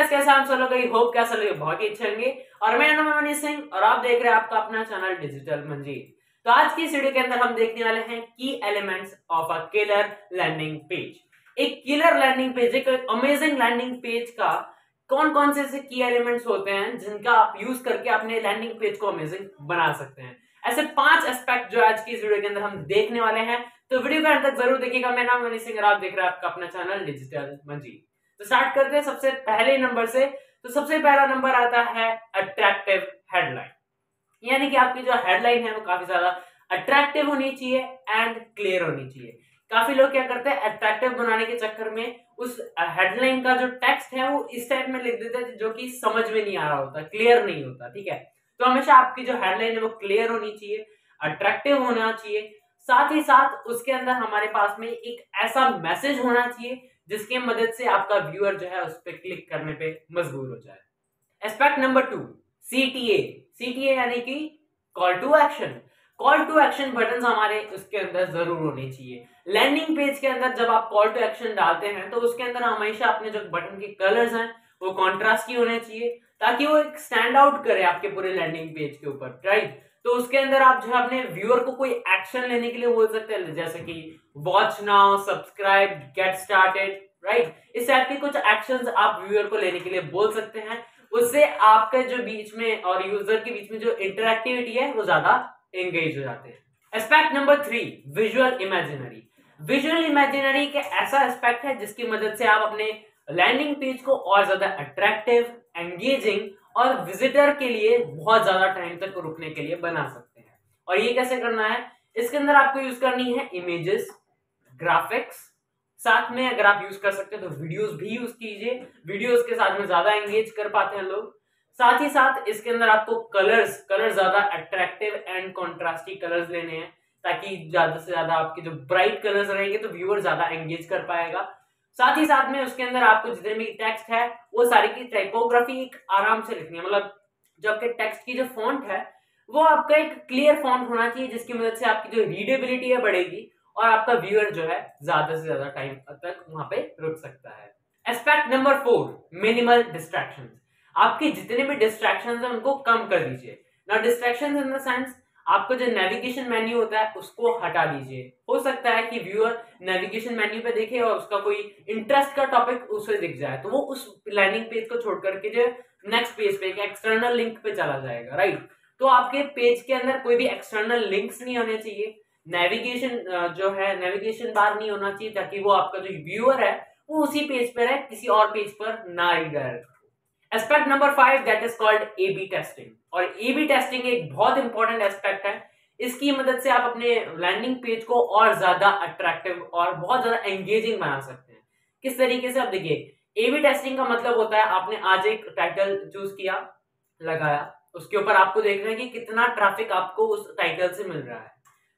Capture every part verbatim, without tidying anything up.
Guys, कैसे आप सब लोग? आई होप क्या सब लोग बहुत ही अच्छे होंगे। और मेरा नाम है मनीष सिंह और आप देख रहे हैं आपका अपना चैनल डिजिटल मंजीत। तो आज की इस वीडियो के अंदर हम देखने वाले हैं की elements of a killer landing page. एक किलर लैंडिंग पेज, एक अमेजिंग लैंडिंग पेज का कौन कौन से ऐसे की एलिमेंट्स होते हैं जिनका आप यूज करके अपने लैंडिंग पेज को अमेजिंग बना सकते हैं। ऐसे पांच एस्पेक्ट जो आज की इस वीडियो के अंदर हम देखने वाले हैं, तो वीडियो का अंत तक जरूर देखिएगा। मेरा नाम मनीष सिंह और आप देख रहे हैं आपका अपना चैनल डिजिटल मंजीत। तो स्टार्ट करते हैं सबसे पहले नंबर से। तो सबसे पहला नंबर आता है अट्रैक्टिव हेडलाइन, यानी कि आपकी जो हेडलाइन है वो काफी ज्यादा अट्रैक्टिव होनी चाहिए एंड क्लियर होनी चाहिए। काफी लोग क्या करते हैं, अट्रैक्टिव बनाने के चक्कर में उस हेडलाइन का जो टेक्स्ट है वो इस टाइप में लिख देते हैं जो कि समझ में नहीं आ रहा होता, क्लियर नहीं होता। ठीक है, तो हमेशा आपकी जो हेडलाइन है वो क्लियर होनी चाहिए, अट्रैक्टिव होना चाहिए। साथ ही साथ उसके अंदर हमारे पास में एक ऐसा मैसेज होना चाहिए जिसके मदद से आपका व्यूअर जो है उस पर क्लिक करने पे मजबूर हो जाए। Aspect number two, CTA. CTA यानी कि call to action. Call to action button हमारे उसके अंदर जरूर होने चाहिए। लैंडिंग पेज के अंदर जब आप कॉल टू एक्शन डालते हैं तो उसके अंदर हमेशा अपने जो बटन के कलर्स हैं वो कॉन्ट्रास्ट की होने चाहिए, ताकि वो एक स्टैंड आउट करे आपके पूरे लैंडिंग पेज के ऊपर, राइट। तो उसके अंदर आप जो है अपने व्यूअर को कोई एक्शन लेने के लिए बोल सकते हैं, जैसे कि watch now, subscribe, get started, right. इस टाइप के कुछ एक्शंस आप व्यूअर को लेने के लिए बोल सकते हैं। उससे आपके जो बीच में और यूजर के बीच में जो इंटरैक्टिविटी है वो ज्यादा एंगेज हो जाते हैं। Aspect number three, visual imaginary. Visual imaginary एक ऐसा एस्पेक्ट है जिसकी मदद से आप अपने लैंडिंग पेज को और ज्यादा अट्रैक्टिव, एंगेजिंग और विजिटर के लिए बहुत ज्यादा टाइम तक रुकने के लिए बना सकते हैं। और ये कैसे करना है, इसके अंदर आपको यूज करनी है इमेजेस, ग्राफिक्स, साथ में अगर आप यूज कर सकते हैं तो वीडियोस भी यूज कीजिए। वीडियोस के साथ में ज्यादा एंगेज कर पाते हैं लोग। साथ ही साथ इसके अंदर आपको कलर्स कलर ज्यादा अट्रैक्टिव एंड कॉन्ट्रास्टी कलर्स लेने हैं, ताकि ज्यादा से ज्यादा आपके जो ब्राइट कलर्स रहेंगे तो व्यूअर ज्यादा एंगेज कर पाएगा। साथ ही साथ में उसके अंदर आपको जितने भी टेक्स्ट है वो सारी की टाइपोग्राफी एक आराम से लिखनी है, मतलब जो आपके टेक्स्ट की जो फॉन्ट है वो आपका एक क्लियर फॉन्ट होना चाहिए, जिसकी मदद से आपकी जो रीडेबिलिटी है बढ़ेगी और आपका व्यूअर जो है ज्यादा से ज्यादा टाइम तक वहां पे रुक सकता है। Aspect number four, minimal distractions. आपके जितने भी डिस्ट्रैक्शंस हैं उनको कम कर दीजिए। ना डिस्ट्रैक्शंस इन द सेंस, आपका जो नेविगेशन मेन्यू होता है उसको हटा दीजिए। हो सकता है कि व्यूअर नेविगेशन मेन्यू पे देखे और उसका कोई इंटरेस्ट का टॉपिक उसे दिख जाए, तो वो उस लैंडिंग पेज को छोड़ करके जो नेक्स्ट पेज पे एक्सटर्नल लिंक पे चला जाएगा, राइट। तो आपके पेज के अंदर कोई भी एक्सटर्नल लिंक्स नहीं होने चाहिए, नेविगेशन जो है नेविगेशन बार नहीं होना चाहिए, ताकि वो आपका जो व्यूअर है वो उसी पेज पर है, किसी और पेज पर ना redirect. Aspect number five, that is called A B testing. और ए बी टेस्टिंग एक बहुत इंपॉर्टेंट एस्पेक्ट है। इसकी मदद से आप अपने लैंडिंग पेज को और ज्यादा अट्रैक्टिव और बहुत ज्यादा एंगेजिंग बना सकते हैं। किस तरीके से, आप देखिए, ए बी टेस्टिंग का मतलब होता है आपने आज एक टाइटल चूज किया, लगाया, उसके ऊपर आपको देखना है कि कितना ट्रैफिक आपको उस टाइटल से मिल रहा है।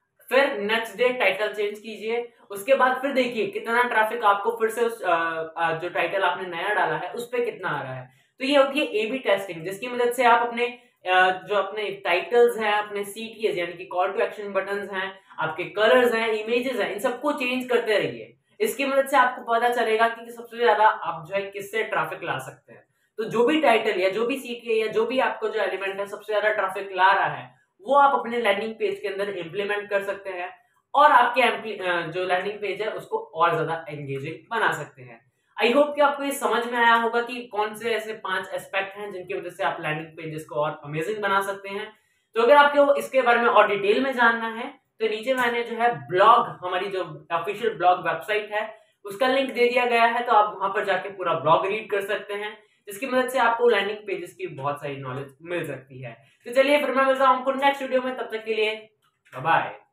फिर नेक्स्ट डे टाइटल चेंज कीजिए, उसके बाद फिर देखिए कितना ट्रैफिक आपको फिर से उस आ, आ, जो टाइटल आपने नया डाला है उस पर कितना आ रहा है। तो ये होती है ए बी टेस्टिंग, जिसकी मदद से आप अपने आ, जो अपने टाइटल्स हैं, अपने सीटीएस यानी कि कॉल टू एक्शन बटन्स हैं, आपके कलर्स हैं, इमेजेस हैं, इन सबको चेंज करते रहिए। इसकी मदद से आपको पता चलेगा कि सबसे ज्यादा आप जो है किससे ट्रैफिक ला सकते हैं। तो जो भी टाइटल या जो भी सीटीए या जो भी आपको जो एलिमेंट है सबसे ज्यादा ट्रैफिक ला रहा है वो आप अपने लैंडिंग पेज के अंदर इंप्लीमेंट कर सकते हैं और आपके जो लैंडिंग पेज है उसको और ज्यादा एंगेजिंग बना सकते हैं। आई होप कि आपको ये समझ में आया होगा कि कौन से ऐसे पांच एस्पेक्ट हैं जिनकी वजह से आप लैंडिंग पेजेस को और अमेजिंग बना सकते हैं। तो अगर आपको इसके बारे में और डिटेल में जानना है तो नीचे मैंने जो है ब्लॉग, हमारी जो ऑफिशियल ब्लॉग वेबसाइट है उसका लिंक दे दिया गया है, तो आप वहां पर जाके पूरा ब्लॉग रीड कर सकते हैं, जिसकी मदद से आपको लैंडिंग पेजेस की बहुत सारी नॉलेज मिल सकती है। तो चलिए फिर मैं मिलता हूं आपको नेक्स्ट वीडियो में, तब तक के लिए बाय बाय।